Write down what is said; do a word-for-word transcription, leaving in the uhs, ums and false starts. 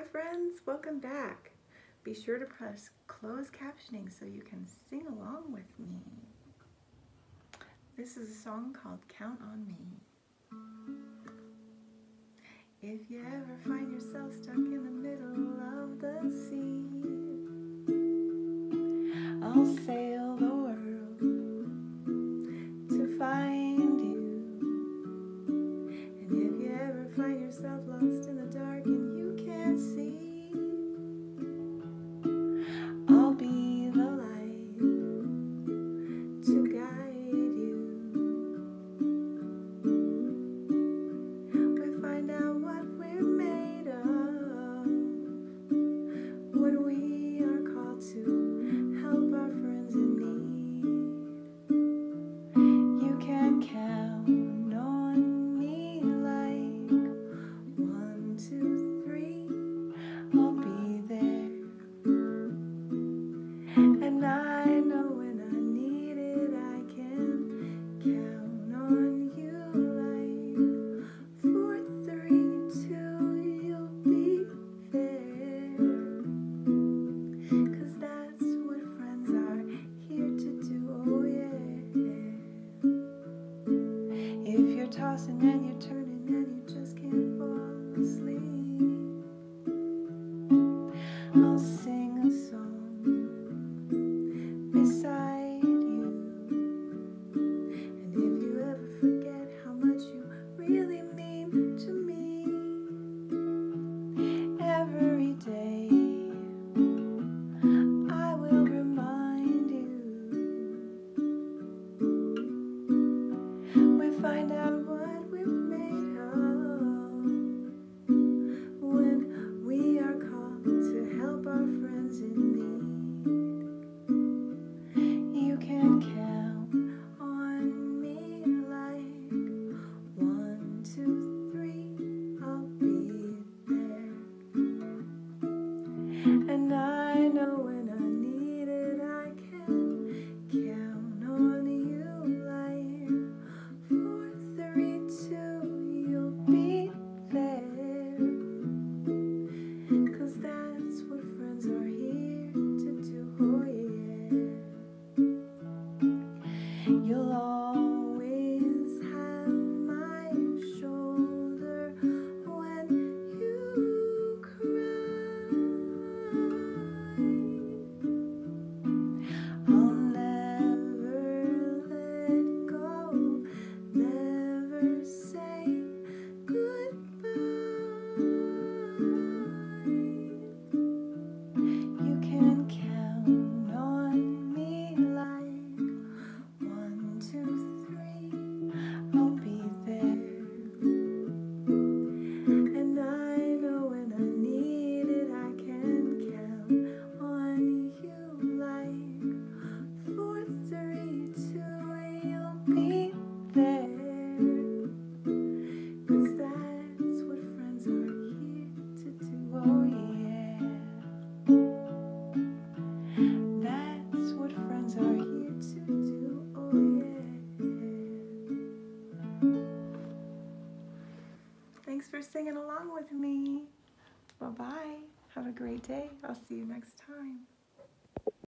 friends, welcome back. Be sure to press closed captioning so you can sing along with me. This is a song called Count on Me. If you ever find yourself stuck in the middle of the sea, I'll sail the world to find you. And if you ever find yourself lost in the dark and you can't see, I'll be the light to guide you. We find out what we're made of when we are called to help our friends in need. You can count on me like one, two, three, I'll be there. And I know when I need it, I can count on you like four, three, two, you'll be there. 'Cause that's what friends are here to do, oh yeah. If you're tossing and you're turning and you just can't fall asleep, I'll sing a song beside you. And if you ever forget how much you really mean to me, every day I will remind you. We find out what we're made of when we are called to help our friends in need. You can count on me like one, two, three, I'll be there. And I know when I need it, I can count on you like four, three, two, you'll be there. 'Cause that's what friends are here to do, oh yeah. You'll always have my shoulder when you cry. I'll never let go, never say goodbye. You can count on me like one, two, three, I'll be there. And I know when I need it, I can count on you like four, three, two, you'll be there. 'Cause that's what friends are here to do, oh yeah. That's what friends are here to do, oh yeah. Thanks for singing along with me. Bye-bye. Have a great day. I'll see you next time.